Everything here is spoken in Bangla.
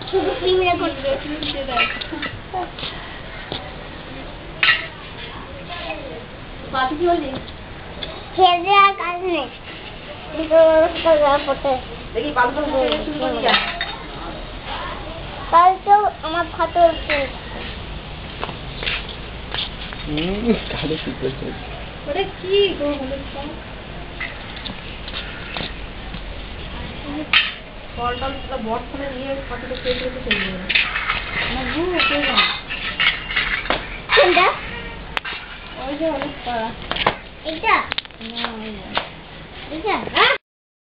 শুধু ক্রিমিনা করছে বাতি কি বলি খেয়ে আর কাজ নেই দেখি পালন শুরু করি যা কালকেও আমার ফটো কালো কি করছে ওটা কি গো হলুদটা ফলটা বটখানে নিয়ে ফটোটা কেটে কেটে চলে যাবে না গু কেটে না কোনটা ওই যে হলুদটা এটা না এটা হ্যাঁ